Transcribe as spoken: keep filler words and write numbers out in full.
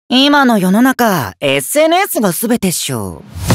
今の世の中、エスエヌエス が全てっしょ。